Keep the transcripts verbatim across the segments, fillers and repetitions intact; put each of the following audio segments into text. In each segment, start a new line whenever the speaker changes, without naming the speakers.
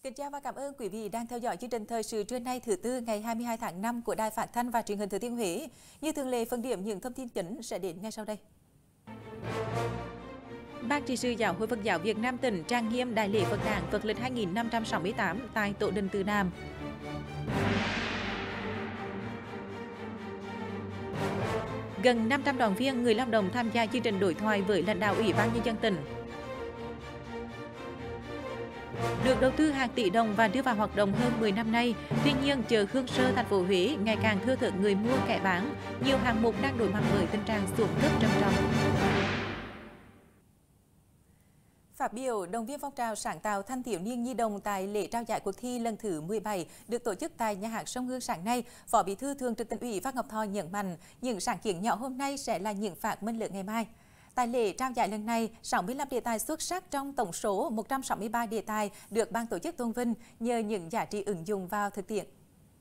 Kính chào và cảm ơn quý vị đang theo dõi chương trình thời sự trưa nay thứ tư ngày hai mươi hai tháng năm của Đài Phát thanh và Truyền hình Thừa Thiên Huế. Như thường lệ, phân điểm những thông tin chính sẽ đến ngay sau đây. Ban trị sự Giáo hội Phật giáo Việt Nam tỉnh trang nghiêm đại lễ Phật đản Phật lịch hai nghìn năm trăm sáu mươi tám tại Tổ đình Từ Đàm. Gần năm trăm đoàn viên người lao động tham gia chương trình đối thoại với lãnh đạo Ủy ban Nhân dân tỉnh. Được đầu tư hàng tỷ đồng và đưa vào hoạt động hơn mười năm nay, tuy nhiên chợ Hương Sơ, thành phố Huế ngày càng thưa thớt người mua kẻ bán, nhiều hạng mục đang đối mặt với tình trạng xuống cấp trầm trọng. Phát biểu động viên phong trào sáng tạo thanh thiếu niên nhi đồng tại lễ trao giải cuộc thi lần thứ mười bảy được tổ chức tại nhà hát Sông Hương sáng nay, Phó Bí thư Thường trực Tỉnh ủy Phan Ngọc Thọ nhấn mạnh những sáng kiến nhỏ hôm nay sẽ là những phát minh lớn ngày mai. Tại lễ trao giải lần này, sáu mươi lăm đề tài xuất sắc trong tổng số một trăm sáu mươi ba đề tài được ban tổ chức tôn vinh nhờ những giá trị ứng dụng vào thực tiễn.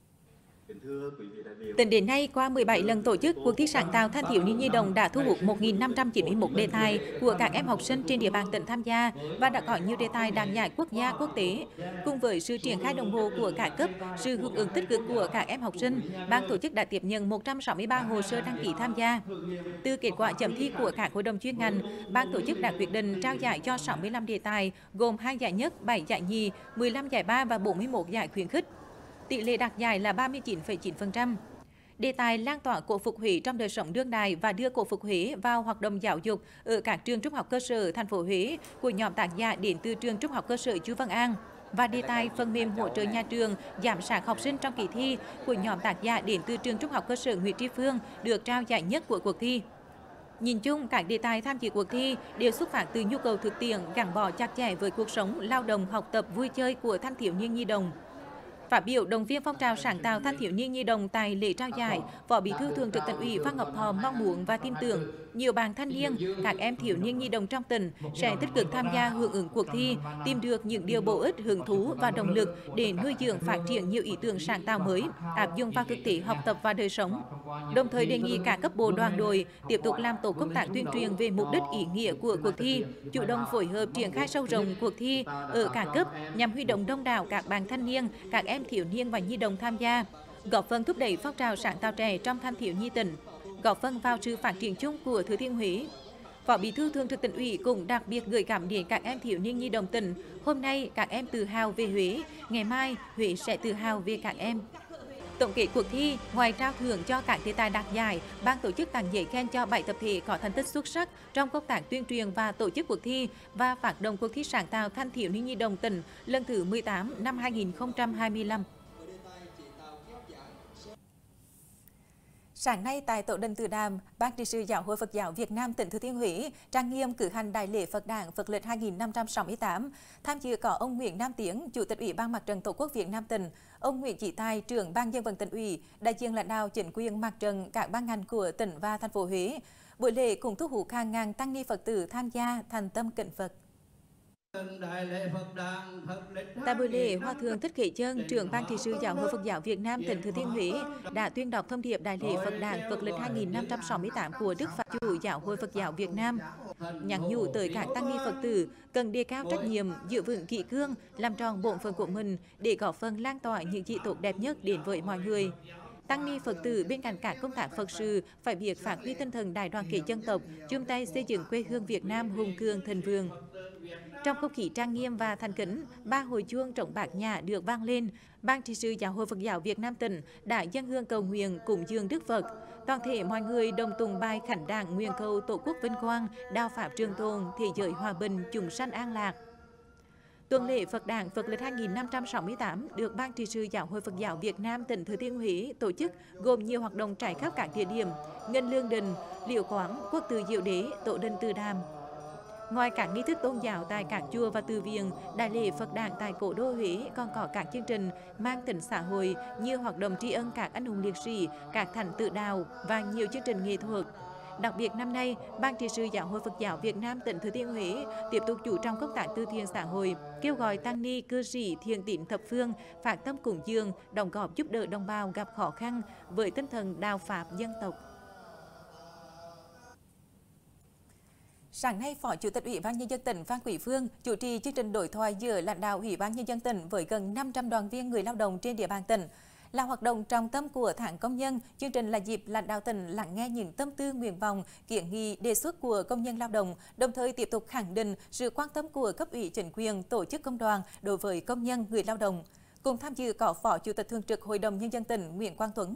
Tính đến nay, qua mười bảy lần tổ chức, cuộc thi sáng tạo thanh thiếu niên nhi đồng đã thu hút một nghìn năm trăm chín mươi mốt đề tài của các em học sinh trên địa bàn tỉnh tham gia và đã có nhiều đề tài đạt giải quốc gia, quốc tế. Cùng với sự triển khai đồng bộ của cả cấp, sự hưởng ứng tích cực của các em học sinh, ban tổ chức đã tiếp nhận một trăm sáu mươi ba hồ sơ đăng ký tham gia. Từ kết quả chấm thi của các hội đồng chuyên ngành, ban tổ chức đã quyết định trao giải cho sáu mươi lăm đề tài, gồm hai giải nhất, bảy giải nhì, mười lăm giải ba và bốn mươi mốt giải khuyến khích. Tỷ lệ đạt giải là ba mươi chín phẩy chín phần trăm. Đề tài lan tỏa cổ phục Huế trong đời sống đương đại và đưa cổ phục Huế vào hoạt động giáo dục ở các trường trung học cơ sở thành phố Huế của nhóm tác giả đến từ trường trung học cơ sở Chu Văn An và đề tài phần mềm hỗ trợ nhà trường giám sát học sinh trong kỳ thi của nhóm tác giả đến từ trường trung học cơ sở Nguyễn Tri Phương được trao giải nhất của cuộc thi. Nhìn chung, các đề tài tham dự cuộc thi đều xuất phát từ nhu cầu thực tiễn gắn bó chặt chẽ với cuộc sống, lao động, học tập, vui chơi của thanh thiếu niên nhi đồng. Phát biểu động viên phong trào sáng tạo thanh thiếu niên nhi đồng tại lễ trao giải, Phó Bí thư Thường trực Tỉnh ủy Phan Ngọc Thọ mong muốn và tin tưởng nhiều bạn thanh niên, các em thiếu niên nhi đồng trong tỉnh sẽ tích cực tham gia hưởng ứng cuộc thi, tìm được những điều bổ ích, hứng thú và động lực để nuôi dưỡng phát triển nhiều ý tưởng sáng tạo mới, áp dụng vào thực tiễn học tập và đời sống. Đồng thời đề nghị các cấp bộ đoàn đội tiếp tục làm tổ công tác tuyên truyền về mục đích ý nghĩa của cuộc thi, chủ động phối hợp triển khai sâu rộng cuộc thi ở các cấp nhằm huy động đông đảo các bạn thanh niên, các em thiếu niên và nhi đồng tham gia, góp phần thúc đẩy phong trào sáng tạo trẻ trong thanh thiếu nhi tỉnh, góp phần vào sự phát triển chung của Thừa Thiên Huế. Phó Bí thư Thường trực Tỉnh ủy cũng đặc biệt gửi gắm đến các em thiếu niên nhi đồng tỉnh, hôm nay các em tự hào về Huế, ngày mai Huế sẽ tự hào về các em. Tổng kết cuộc thi, ngoài trao thưởng cho các đề tài đạt giải, ban tổ chức tặng giấy khen cho bảy tập thể có thành tích xuất sắc trong công tác tuyên truyền và tổ chức cuộc thi và phát động cuộc thi sáng tạo thanh thiếu niên nhi đồng tỉnh lần thứ mười tám năm hai nghìn không trăm hai mươi lăm. Sáng nay tại Tổ đình Từ Đàm, Ban trị sự Giáo hội Phật giáo Việt Nam tỉnh Thừa Thiên Huế trang nghiêm cử hành đại lễ Phật đản Phật lịch hai nghìn năm trăm sáu mươi tám. Tham dự có ông Nguyễn Nam Tiến, Chủ tịch Ủy ban Mặt trận Tổ quốc Việt Nam tỉnh, ông Nguyễn Chí Tài, trưởng Ban Dân vận Tỉnh ủy, đại diện lãnh đạo chính quyền mặt trận các ban ngành của tỉnh và thành phố Huế. Buổi lễ cũng thu hút hàng ngàn tăng ni Phật tử tham gia thành tâm kính Phật. Tại buổi lễ, Hòa thượng Thích Kế Chân, trưởng Ban trị sự Giáo hội Phật giáo Việt Nam tỉnh Thừa Thiên Huế đã tuyên đọc thông điệp đại lễ Phật đản Phật lịch hai nghìn năm trăm sáu mươi tám của Đức Pháp chủ Giáo hội Phật giáo Việt Nam, nhắn nhủ tới các tăng ni Phật tử cần đề cao trách nhiệm, giữ vững kỷ cương, làm tròn bổn phận của mình để góp phần lan tỏa những gì tốt đẹp nhất đến với mọi người. Tăng ni Phật tử bên cạnh các công tác Phật sự phải biết phát huy tinh thần đại đoàn kết dân tộc, chung tay xây dựng quê hương Việt Nam hùng cường thịnh vượng. Trong không khí trang nghiêm và thành kính, ba hồi chuông trống bát nhã được vang lên. Ban trị sự Giáo hội Phật giáo Việt Nam tỉnh đã dâng hương cầu nguyện cúng dường Đức Phật. Toàn thể mọi người đồng tụng bài khánh đản nguyện cầu Tổ quốc vinh quang, đạo pháp trường tồn, thế giới hòa bình, chúng sanh an lạc. Tuần lễ Phật đản Phật lịch hai nghìn năm trăm sáu mươi tám được Ban trị sự Giáo hội Phật giáo Việt Nam tỉnh Thừa Thiên Huế tổ chức gồm nhiều hoạt động trải khắp các địa điểm: Ngân Lương Đình, Liễu Quán, Quốc tử Diệu Đế, Tổ đình Từ Đàm. Ngoài các nghi thức tôn giáo tại các chùa và từ viện, đại lễ Phật đản tại Cố đô Huế còn có các chương trình mang tính xã hội như hoạt động tri ân các anh hùng liệt sĩ, các thánh tử đạo và nhiều chương trình nghệ thuật. Đặc biệt năm nay, Ban trị sự Giáo hội Phật giáo Việt Nam tỉnh Thừa Thiên Huế tiếp tục chú trọng công tác từ thiện xã hội, kêu gọi tăng ni, cư sĩ, thiện tín thập phương phát tâm cúng dường, đóng góp giúp đỡ đồng bào gặp khó khăn với tinh thần đạo pháp dân tộc. Sáng nay, Phó Chủ tịch Ủy ban Nhân dân tỉnh Phan Quý Phương chủ trì chương trình đối thoại giữa lãnh đạo Ủy ban Nhân dân tỉnh với gần năm trăm đoàn viên người lao động trên địa bàn tỉnh. Là hoạt động trọng tâm của tháng công nhân, chương trình là dịp lãnh đạo tỉnh lắng nghe những tâm tư, nguyện vọng, kiến nghị, đề xuất của công nhân lao động, đồng thời tiếp tục khẳng định sự quan tâm của cấp ủy chính quyền, tổ chức công đoàn đối với công nhân người lao động. Cùng tham dự có Phó Chủ tịch Thường trực Hội đồng Nhân dân tỉnh Nguyễn Quang Tuấn.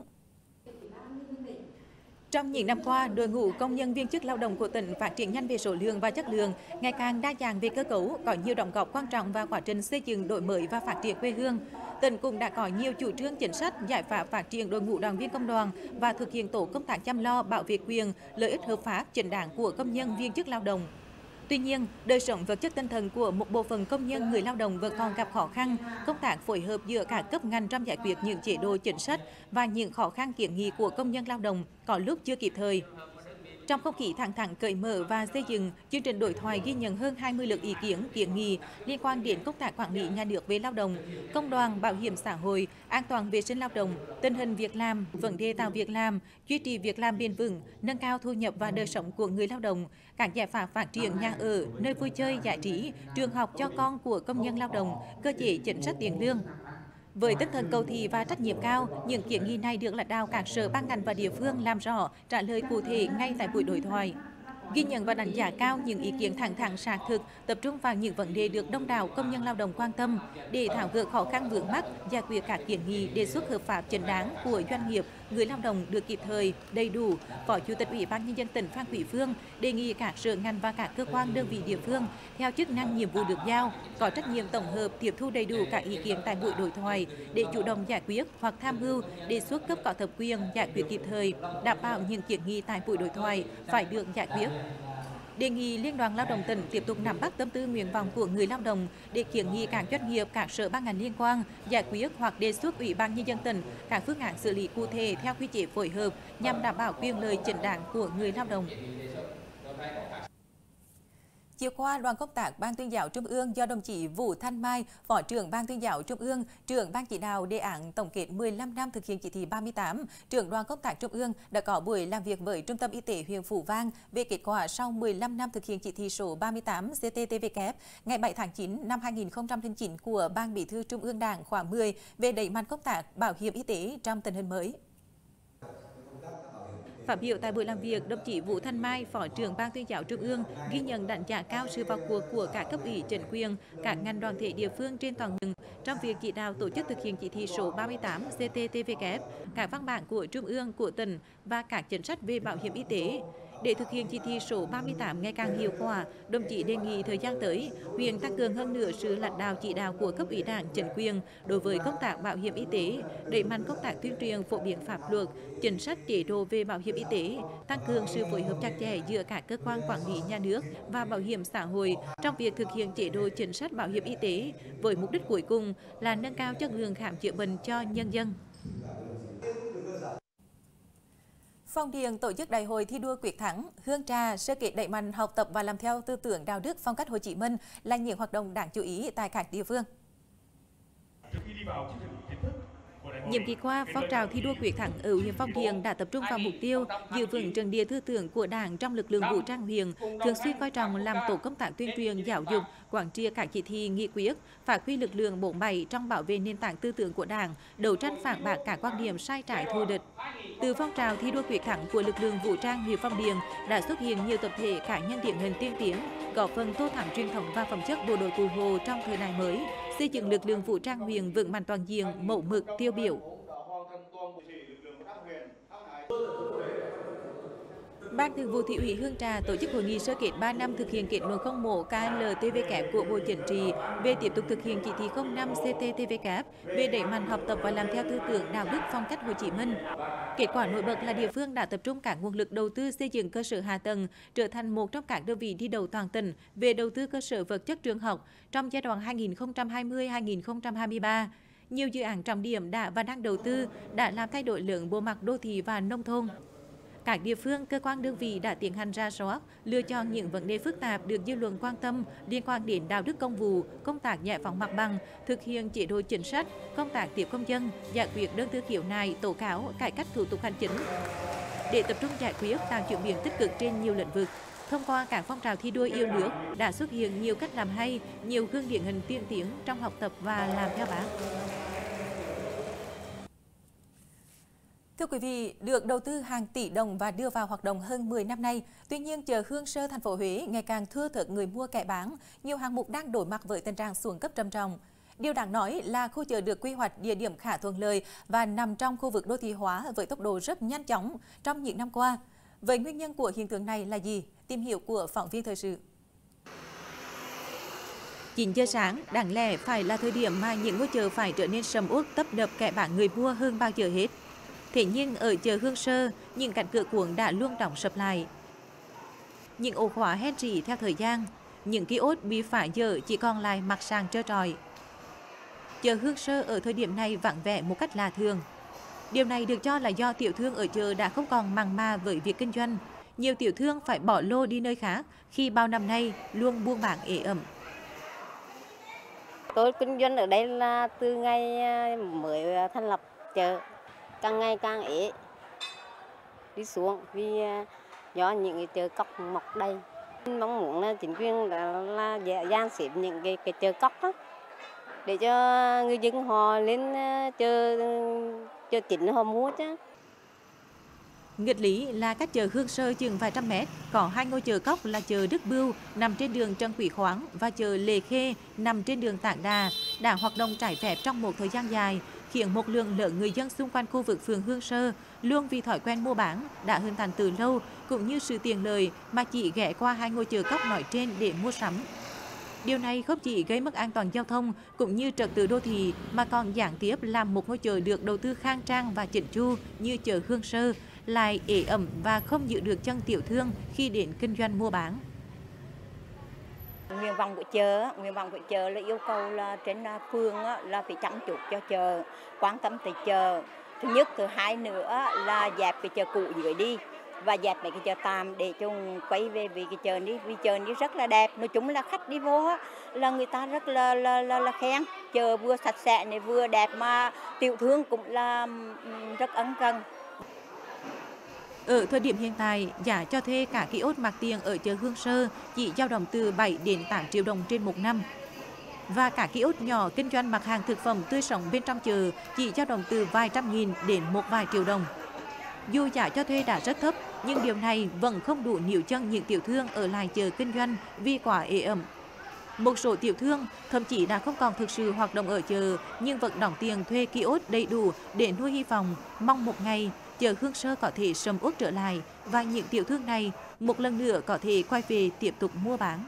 Trong những năm qua, đội ngũ công nhân viên chức lao động của tỉnh phát triển nhanh về số lượng và chất lượng, ngày càng đa dạng về cơ cấu, có nhiều đóng góp quan trọng vào quá trình xây dựng, đổi mới và phát triển quê hương. Tỉnh cũng đã có nhiều chủ trương chính sách, giải pháp phát triển đội ngũ đoàn viên công đoàn và thực hiện tổ công tác chăm lo, bảo vệ quyền, lợi ích hợp pháp chính đáng của công nhân viên chức lao động. Tuy nhiên, đời sống vật chất tinh thần của một bộ phận công nhân người lao động vẫn còn gặp khó khăn, công tác phối hợp giữa các cấp ngành trong giải quyết những chế độ chính sách và những khó khăn kiến nghị của công nhân lao động có lúc chưa kịp thời. Trong không khí thẳng thắn cởi mở và xây dựng, chương trình đối thoại ghi nhận hơn hai mươi lượt ý kiến, kiến nghị liên quan đến công tác quản lý nhà nước về lao động, công đoàn, bảo hiểm xã hội, an toàn vệ sinh lao động, tình hình việc làm, vấn đề tạo việc làm, duy trì việc làm bền vững, nâng cao thu nhập và đời sống của người lao động, các giải pháp phát triển nhà ở, nơi vui chơi, giải trí, trường học cho con của công nhân lao động, cơ chế chính sách tiền lương. Với tinh thần cầu thị và trách nhiệm cao, những kiến nghị này được lãnh đạo các sở ban ngành và địa phương làm rõ, trả lời cụ thể ngay tại buổi đối thoại. Ghi nhận và đánh giá cao những ý kiến thẳng thắn sát thực, tập trung vào những vấn đề được đông đảo công nhân lao động quan tâm để tháo gỡ khó khăn vướng mắc, giải quyết các kiến nghị đề xuất hợp pháp chính đáng của doanh nghiệp, người lao động được kịp thời, đầy đủ. Phó Chủ tịch Ủy ban Nhân dân tỉnh Phan Quý Phương đề nghị các sở ngành và các cơ quan đơn vị địa phương theo chức năng nhiệm vụ được giao có trách nhiệm tổng hợp, tiếp thu đầy đủ các ý kiến tại buổi đối thoại để chủ động giải quyết hoặc tham mưu đề xuất cấp có thẩm quyền giải quyết kịp thời, đảm bảo những kiến nghị tại buổi đối thoại phải được giải quyết. Đề nghị Liên đoàn Lao động tỉnh tiếp tục nắm bắt tâm tư, nguyện vọng của người lao động để kiến nghị các doanh nghiệp, các sở ban ngành liên quan giải quyết hoặc đề xuất Ủy ban Nhân dân tỉnh các phương án xử lý cụ thể theo quy chế phối hợp nhằm đảm bảo quyền lợi chính đáng của người lao động. Chiều qua, đoàn công tác Ban Tuyên giáo Trung ương do đồng chí Vũ Thanh Mai, Phó trưởng Ban Tuyên giáo Trung ương, trưởng Ban chỉ đạo đề án tổng kết mười lăm năm thực hiện chỉ thị ba mươi tám, trưởng đoàn công tác Trung ương đã có buổi làm việc với Trung tâm Y tế huyện Phú Vang về kết quả sau mười lăm năm thực hiện chỉ thị số ba mươi tám C T T V K ngày bảy tháng chín năm hai nghìn không trăm lẻ chín của Ban Bí thư Trung ương Đảng khóa mười về đẩy mạnh công tác bảo hiểm y tế trong tình hình mới. Phát biểu tại buổi làm việc, đồng chí Vũ Thanh Mai, Phó trưởng Ban Tuyên giáo Trung ương ghi nhận đánh giá cao sự vào cuộc của các cấp ủy chính quyền, các ngành đoàn thể địa phương trên toàn huyện trong việc chỉ đạo tổ chức thực hiện chỉ thị số ba mươi tám C T T V K, các văn bản của Trung ương, của tỉnh và các chính sách về bảo hiểm y tế. Để thực hiện chỉ thị số ba mươi tám ngày càng hiệu quả, đồng chí đề nghị thời gian tới, huyện tăng cường hơn nữa sự lãnh đạo chỉ đạo của cấp ủy Đảng, chính quyền đối với công tác bảo hiểm y tế, đẩy mạnh công tác tuyên truyền phổ biến pháp luật, chính sách chế độ về bảo hiểm y tế, tăng cường sự phối hợp chặt chẽ giữa các cơ quan quản lý nhà nước và bảo hiểm xã hội trong việc thực hiện chế độ chính sách bảo hiểm y tế, với mục đích cuối cùng là nâng cao chất lượng khám chữa bệnh cho nhân dân. Phong Điền tổ chức đại hội thi đua quyết thắng, Hương Trà, sơ kết đẩy mạnh học tập và làm theo tư tưởng đạo đức phong cách Hồ Chí Minh là những hoạt động đáng chú ý tại các địa phương. Nhiệm kỳ qua, phong trào thi đua quyết thắng ở huyện Phong Điền đã tập trung vào mục tiêu giữ vững trận địa tư tưởng của Đảng trong lực lượng vũ trang huyện, thường xuyên coi trọng làm tổ công tác tuyên truyền giáo dục, quán triệt các chỉ thị, nghị quyết, phát huy lực lượng bộ bảy trong bảo vệ nền tảng tư tưởng của Đảng, đấu tranh phản bác các quan điểm sai trái thù địch. Từ phong trào thi đua quyết thắng của lực lượng vũ trang huyện Phong Điền đã xuất hiện nhiều tập thể cá nhân điển hình tiên tiến, góp phần tô thắm truyền thống và phẩm chất bộ đội Cụ Hồ trong thời đại mới, xây dựng lực lượng vũ trang huyện vững mạnh toàn diện, mẫu mực, tiêu biểu. Ban Thường vụ Thị ủy Hương Trà tổ chức hội nghị sơ kết ba năm thực hiện kết luận không một K L T V K của Bộ Chính trị về tiếp tục thực hiện chỉ thị không năm C T T V K về đẩy mạnh học tập và làm theo tư tưởng đạo đức phong cách Hồ Chí Minh. Kết quả nổi bật là địa phương đã tập trung các nguồn lực đầu tư xây dựng cơ sở hạ tầng, trở thành một trong các đơn vị đi đầu toàn tỉnh về đầu tư cơ sở vật chất trường học trong giai đoạn hai nghìn không trăm hai mươi đến hai nghìn không trăm hai mươi ba. Nhiều dự án trọng điểm đã và đang đầu tư đã làm thay đổi lớn bộ mặt đô thị và nông thôn. Các địa phương, cơ quan đơn vị đã tiến hành rà soát, lựa chọn những vấn đề phức tạp được dư luận quan tâm liên quan đến đạo đức công vụ, công tác giải phóng mặt bằng, thực hiện chế độ chính sách, công tác tiếp công dân, giải quyết đơn thư khiếu nại, tố cáo, cải cách thủ tục hành chính để tập trung giải quyết, tạo chuyển biến tích cực trên nhiều lĩnh vực. Thông qua các phong trào thi đua yêu nước đã xuất hiện nhiều cách làm hay, nhiều gương điển hình tiên tiến trong học tập và làm theo Bác. Thưa quý vị, được đầu tư hàng tỷ đồng và đưa vào hoạt động hơn mười năm nay, tuy nhiên chợ Hương Sơ, thành phố Huế ngày càng thưa thớt người mua kẻ bán, nhiều hạng mục đang đối mặt với tình trạng xuống cấp trầm trọng. Điều đáng nói là khu chợ được quy hoạch địa điểm khá thuận lợi và nằm trong khu vực đô thị hóa với tốc độ rất nhanh chóng trong những năm qua. Vậy nguyên nhân của hiện tượng này là gì? Tìm hiểu của phóng viên thời sự. chín giờ sáng, đáng lẽ phải là thời điểm mà những ngôi chợ phải trở nên sầm uất, tấp nập kẻ bán người mua hơn bao giờ hết. Thế nhưng ở chợ Hương Sơ, những cánh cửa cuống đã luôn đóng sập lại. Những ổ khóa hen rỉ theo thời gian, những kiosk bị phá dỡ chỉ còn lại mặt sàn trơ trọi. Chợ Hương Sơ ở thời điểm này vắng vẻ một cách lạ thường. Điều này được cho là do tiểu thương ở chợ đã không còn mặn mà với việc kinh doanh. Nhiều tiểu thương phải bỏ lô đi nơi khác khi bao năm nay luôn buôn bán ế ẩm.
Tôi kinh doanh ở đây là từ ngày mới thành lập chợ, càng ngày càng ế đi xuống vì do những cái chợ cóc mọc đây. Mong muốn là chính quyền là, là dàn xếp những cái, cái chợ cóc đó để cho người dân họ lên chợ chợ chính họ mua chứ.
Nghịch lý là cách chợ Hương Sơ chừng vài trăm mét có hai ngôi chợ cóc là chợ Đức Bưu nằm trên đường Trần Quý Khoáng và chợ Lê Khê nằm trên đường Tảng Đà đã hoạt động trái phép trong một thời gian dài, khiến một lượng lớn người dân xung quanh khu vực phường Hương Sơ luôn vì thói quen mua bán đã hình thành từ lâu, cũng như sự tiện lợi mà chỉ ghé qua hai ngôi chợ cóc nói trên để mua sắm. Điều này không chỉ gây mất an toàn giao thông cũng như trật tự đô thị mà còn gián tiếp làm một ngôi chợ được đầu tư khang trang và chỉnh chu như chợ Hương Sơ lại ế ẩm và không giữ được chân tiểu thương khi đến kinh doanh mua bán.
Nguyện vọng của chợ, nguyện vọng của chợ là yêu cầu là trên phường là phải chăm chút cho chợ, quan tâm tới chợ. Thứ nhất, thứ hai nữa là dẹp cái chợ cũ dưới đi và dẹp mấy cái chợ tạm để cho quay về vì cái chợ đi, vì chợ đi rất là đẹp. Nói chung là khách đi vô là người ta rất là là là, là khen. Chợ vừa sạch sẽ này vừa đẹp mà tiểu thương cũng là rất ân cần.
Ở thời điểm hiện tại, giá cho thuê cả kiosk mặt tiền ở chợ Hương Sơ chỉ dao động từ bảy đến tám triệu đồng trên một năm. Và cả kiosk nhỏ kinh doanh mặt hàng thực phẩm tươi sống bên trong chợ chỉ dao động từ vài trăm nghìn đến một vài triệu đồng. Dù giá cho thuê đã rất thấp, nhưng điều này vẫn không đủ níu chân những tiểu thương ở lại chợ kinh doanh vì quá ế ẩm. Một số tiểu thương thậm chí đã không còn thực sự hoạt động ở chợ nhưng vẫn đóng tiền thuê kiosk đầy đủ để nuôi hy vọng mong một ngày chợ Hương Sơ có thể sầm uất trở lại và những tiểu thương này một lần nữa có thể quay về tiếp tục mua bán.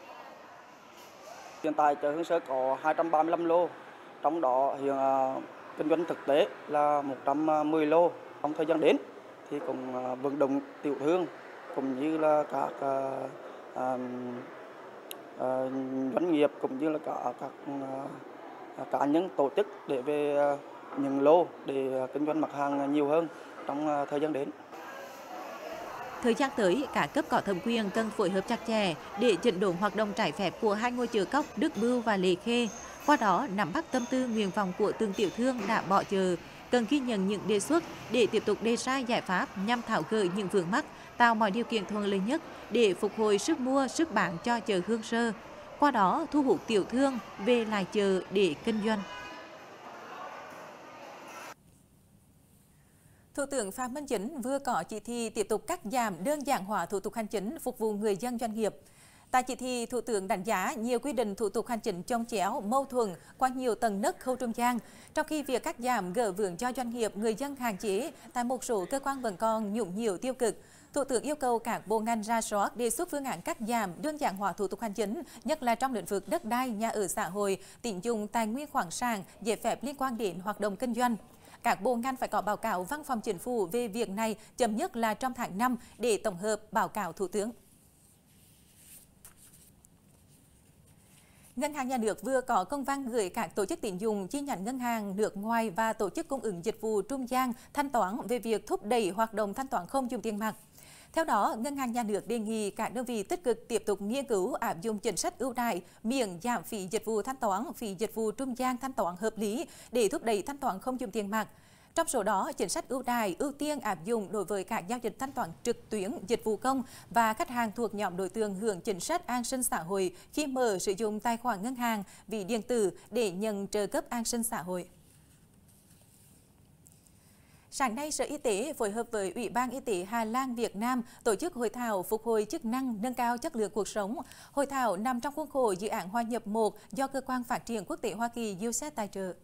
Hiện tại chợ Hương Sơ có hai trăm ba mươi lăm lô, trong đó hiện uh, kinh doanh thực tế là một trăm mười lô. Trong thời gian đến thì cũng uh, vận động tiểu thương cũng như là các uh, uh, uh, doanh nghiệp cũng như là cả các uh, cá nhân tổ chức để về uh, những lô để uh, kinh doanh mặt hàng nhiều hơn trong uh, thời gian đến.
Thời gian tới, cả cấp có thẩm quyền cần phối hợp chặt chẽ để chỉnh đốn hoạt động trái phép của hai ngôi chợ cóc Đức Bưu và Lê Khê. Qua đó, nắm bắt tâm tư nguyện vọng của từng tiểu thương đã bỏ chợ, cần ghi nhận những đề xuất để tiếp tục đề ra giải pháp nhằm tháo gỡ những vướng mắc, tạo mọi điều kiện thuận lợi nhất để phục hồi sức mua, sức bán cho chợ Hương Sơ. Qua đó, thu hút tiểu thương về lại chợ để kinh doanh. Thủ tướng Phạm Minh Chính vừa có chỉ thị tiếp tục cắt giảm đơn giản hóa thủ tục hành chính phục vụ người dân doanh nghiệp. Tại chỉ thị, Thủ tướng đánh giá nhiều quy định thủ tục hành chính chồng chéo, mâu thuẫn qua nhiều tầng nấc khâu trung gian, trong khi việc cắt giảm gỡ vướng cho doanh nghiệp, người dân hạn chế, tại một số cơ quan vẫn còn nhũng nhiễu tiêu cực. Thủ tướng yêu cầu các bộ ngành rà soát đề xuất phương án cắt giảm đơn giản hóa thủ tục hành chính, nhất là trong lĩnh vực đất đai, nhà ở xã hội, tín dụng, tài nguyên khoáng sản, giấy phép liên quan đến hoạt động kinh doanh. Các bộ ngành phải có báo cáo Văn phòng Chính phủ về việc này chậm nhất là trong tháng năm để tổng hợp báo cáo Thủ tướng. Ngân hàng Nhà nước vừa có công văn gửi các tổ chức tín dụng, chi nhánh ngân hàng nước ngoài và tổ chức cung ứng dịch vụ trung gian thanh toán về việc thúc đẩy hoạt động thanh toán không dùng tiền mặt. Theo đó, Ngân hàng Nhà nước đề nghị các đơn vị tích cực tiếp tục nghiên cứu áp dụng chính sách ưu đãi miễn giảm phí dịch vụ thanh toán, phí dịch vụ trung gian thanh toán hợp lý để thúc đẩy thanh toán không dùng tiền mặt. Trong số đó, chính sách ưu đãi ưu tiên áp dụng đối với các giao dịch thanh toán trực tuyến, dịch vụ công và khách hàng thuộc nhóm đối tượng hưởng chính sách an sinh xã hội khi mở sử dụng tài khoản ngân hàng, ví điện tử để nhận trợ cấp an sinh xã hội. Sáng nay, Sở Y tế phối hợp với Ủy ban Y tế Hà Lan Việt Nam tổ chức hội thảo phục hồi chức năng nâng cao chất lượng cuộc sống. Hội thảo nằm trong khuôn khổ dự án Hòa nhập một do Cơ quan Phát triển Quốc tế Hoa Kỳ u ét a i đê tài trợ.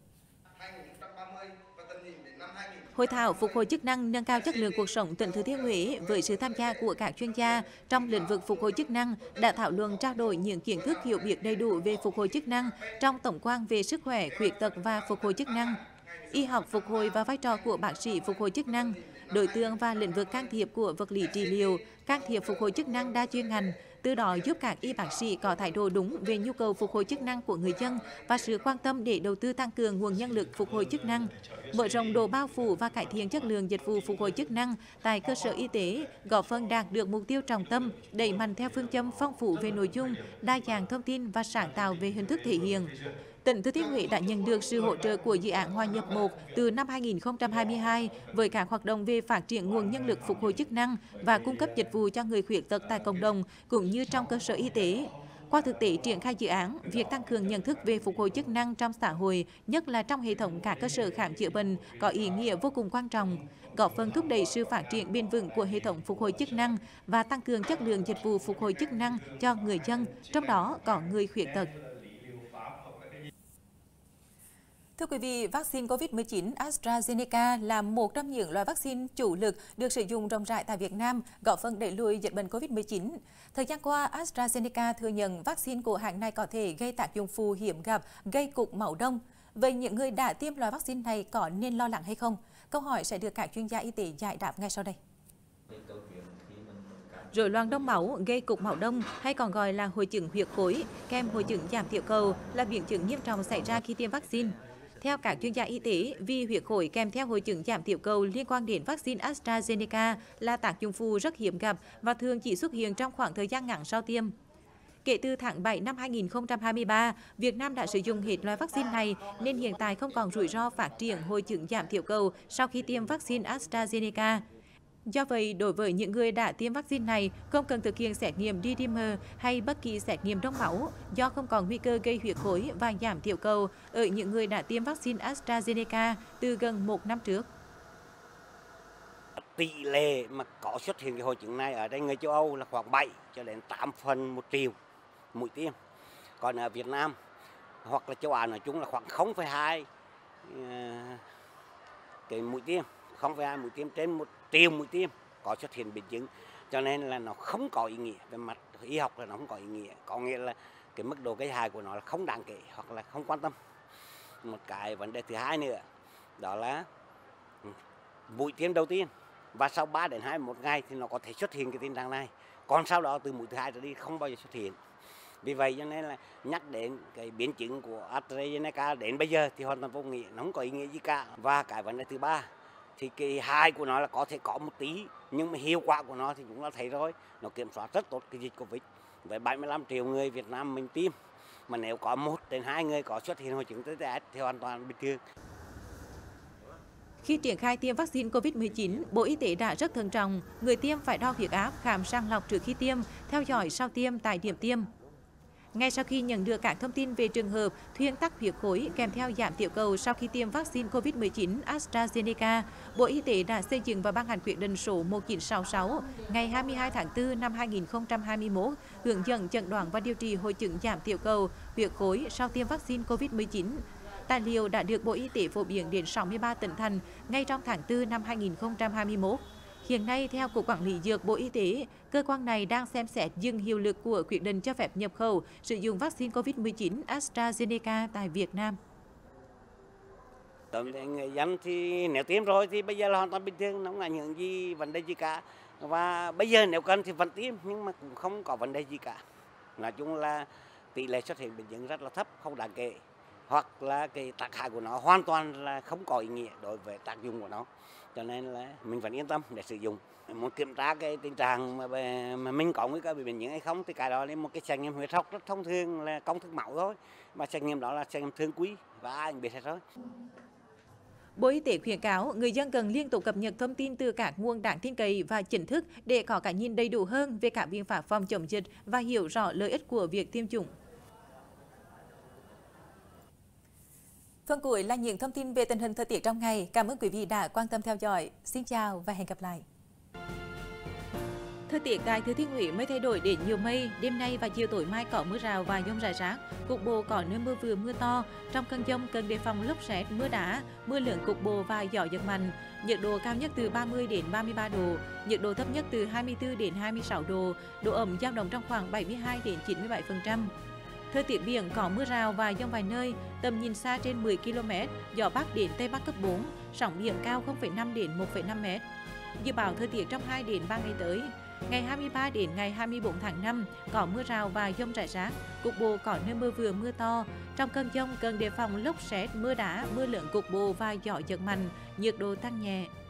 Hội thảo phục hồi chức năng nâng cao chất lượng cuộc sống tỉnh Thừa Thiên Huế với sự tham gia của các chuyên gia trong lĩnh vực phục hồi chức năng đã thảo luận trao đổi những kiến thức hiểu biết đầy đủ về phục hồi chức năng trong tổng quan về sức khỏe, khuyết tật và phục hồi chức năng, y học phục hồi và vai trò của bác sĩ phục hồi chức năng, đối tượng và lĩnh vực can thiệp của vật lý trị liệu, can thiệp phục hồi chức năng đa chuyên ngành, từ đó giúp các y bác sĩ có thái độ đúng về nhu cầu phục hồi chức năng của người dân và sự quan tâm để đầu tư tăng cường nguồn nhân lực phục hồi chức năng, mở rộng độ bao phủ và cải thiện chất lượng dịch vụ phục hồi chức năng tại cơ sở y tế, góp phần đạt được mục tiêu trọng tâm, đẩy mạnh theo phương châm phong phú về nội dung, đa dạng thông tin và sáng tạo về hình thức thể hiện. Tỉnh Thừa Thiên Huế đã nhận được sự hỗ trợ của dự án Hòa nhập một từ năm hai nghìn không trăm hai mươi hai với các hoạt động về phát triển nguồn nhân lực phục hồi chức năng và cung cấp dịch vụ cho người khuyết tật tại cộng đồng cũng như trong cơ sở y tế. Qua thực tế triển khai dự án, việc tăng cường nhận thức về phục hồi chức năng trong xã hội, nhất là trong hệ thống các cơ sở khám chữa bệnh, có ý nghĩa vô cùng quan trọng, góp phần thúc đẩy sự phát triển bền vững của hệ thống phục hồi chức năng và tăng cường chất lượng dịch vụ phục hồi chức năng cho người dân, trong đó có người khuyết tật. Thưa quý vị, vaccine covid mười chín AstraZeneca là một trong những loại vaccine chủ lực được sử dụng rộng rãi tại Việt Nam, góp phần đẩy lùi dịch bệnh covid mười chín. Thời gian qua, AstraZeneca thừa nhận vaccine của hãng này có thể gây tác dụng phụ hiếm gặp, gây cục máu đông. Vậy những người đã tiêm loại vaccine này có nên lo lắng hay không? Câu hỏi sẽ được các chuyên gia y tế giải đáp ngay sau đây. Rối loạn đông máu gây cục máu đông hay còn gọi là hội chứng huyết khối kèm hội chứng giảm tiểu cầu là biến chứng nghiêm trọng xảy ra khi tiêm vaccine. Theo các chuyên gia y tế, vì huyết khối kèm theo hội chứng giảm tiểu cầu liên quan đến vaccine AstraZeneca là tác dụng phụ rất hiếm gặp và thường chỉ xuất hiện trong khoảng thời gian ngắn sau tiêm. Kể từ tháng bảy năm hai nghìn không trăm hai mươi ba, Việt Nam đã sử dụng hết loại vaccine này nên hiện tại không còn rủi ro phát triển hội chứng giảm tiểu cầu sau khi tiêm vaccine AstraZeneca. Do vậy, đối với những người đã tiêm vaccine này, không cần thực hiện xét nghiệm đê dimer hay bất kỳ xét nghiệm đông máu do không còn nguy cơ gây huyết khối và giảm tiểu cầu ở những người đã tiêm vaccine AstraZeneca từ gần một năm trước.
Tỷ lệ mà có xuất hiện cái hội chứng này ở đây người châu Âu là khoảng bảy cho đến tám phần một triệu mũi tiêm. Còn ở Việt Nam hoặc là châu Á nói chung là khoảng không phẩy hai cái mũi tiêm, không phẩy hai mũi tiêm trên một triệu mũi tiêm có xuất hiện biến chứng, cho nên là nó không có ý nghĩa về mặt y học, là nó không có ý nghĩa, có nghĩa là cái mức độ gây hại của nó là không đáng kể hoặc là không quan tâm. Một cái vấn đề thứ hai nữa đó là mũi tiêm đầu tiên và sau ba đến hai mươi mốt ngày thì nó có thể xuất hiện cái tình trạng này, còn sau đó từ mũi thứ hai trở đi không bao giờ xuất hiện. Vì vậy cho nên là nhắc đến cái biến chứng của AstraZeneca đến bây giờ thì hoàn toàn vô nghĩa, nó không có ý nghĩa gì cả. Và cái vấn đề thứ ba thì cái hại của nó là có thể có một tí, nhưng mà hiệu quả của nó thì chúng ta thấy rồi, nó kiểm soát rất tốt cái dịch Covid. Với bảy mươi lăm triệu người Việt Nam mình tiêm, mà nếu có một đến hai người có xuất hiện hội chứng tê tê ét thì hoàn toàn bình thường.
Khi triển khai tiêm vaccine covid mười chín, Bộ Y tế đã rất thận trọng, người tiêm phải đo huyết áp, khám sàng lọc trước khi tiêm, theo dõi sau tiêm tại điểm tiêm. Ngay sau khi nhận được các thông tin về trường hợp thuyên tắc huyết khối kèm theo giảm tiểu cầu sau khi tiêm vaccine covid mười chín AstraZeneca, Bộ Y tế đã xây dựng và ban hành quyết định số một nghìn chín trăm sáu mươi sáu ngày hai mươi hai tháng tư năm hai nghìn không trăm hai mươi mốt hướng dẫn chẩn đoán và điều trị hội chứng giảm tiểu cầu, huyết khối sau tiêm vaccine covid mười chín. Tài liệu đã được Bộ Y tế phổ biến đến sáu mươi ba tỉnh thành ngay trong tháng tư năm hai nghìn không trăm hai mươi mốt. Hiện nay, theo Cục Quản lý Dược Bộ Y tế, cơ quan này đang xem xét dừng hiệu lực của quyết định cho phép nhập khẩu sử dụng vaccine covid mười chín AstraZeneca tại Việt Nam.
Đối với người dân thì nếu tiêm rồi thì bây giờ là hoàn toàn bình thường, không ảnh hưởng gì vấn đề gì cả. Và bây giờ nếu cần thì vẫn tiêm nhưng mà cũng không có vấn đề gì cả. Nói chung là tỷ lệ xuất hiện biến chứng rất là thấp, không đáng kể. Hoặc là cái tác hại của nó hoàn toàn là không có ý nghĩa đối với tác dụng của nó. Cho nên là mình vẫn yên tâm để sử dụng. Muốn kiểm tra cái tình trạng mà, mà mình có nguy cơ bị bệnh những hay không thì cái đó là một cái xét nghiệm huyết học rất thông thường là công thức máu thôi. Và xét nghiệm đó là xét nghiệm thường quy và ai cũng biết hết rồi.
Bộ Y tế khuyến cáo người dân cần liên tục cập nhật thông tin từ các nguồn đáng tin cậy và chính thức để có cái nhìn đầy đủ hơn về các biện pháp phòng chống dịch và hiểu rõ lợi ích của việc tiêm chủng. Phần cuối là những thông tin về tình hình thời tiết trong ngày. Cảm ơn quý vị đã quan tâm theo dõi. Xin chào và hẹn gặp lại. Thời tiết tại Thừa Thiên Huế mới thay đổi đến nhiều mây, đêm nay và chiều tối mai có mưa rào và dông rải rác, cục bộ có nơi mưa vừa mưa to. Trong cơn dông cần đề phòng lốc sét, mưa đá, mưa lớn cục bộ và gió giật mạnh. Nhiệt độ cao nhất từ ba mươi đến ba mươi ba độ, nhiệt độ thấp nhất từ hai mươi tư đến hai mươi sáu độ, độ ẩm dao động trong khoảng bảy mươi hai đến chín mươi bảy phần trăm. Thời tiết biển có mưa rào và dông vài nơi, tầm nhìn xa trên mười ki lô mét, gió bắc đến tây bắc cấp bốn, sóng biển cao không phẩy năm đến một phẩy năm mét. Dự báo thời tiết trong hai đến ba ngày tới. Ngày hai mươi ba đến ngày hai mươi tư tháng năm có mưa rào và dông rải rác, cục bộ có nơi mưa vừa mưa to. Trong cơn dông cần đề phòng lốc sét, mưa đá, mưa lớn cục bộ và gió giật mạnh, nhiệt độ tăng nhẹ.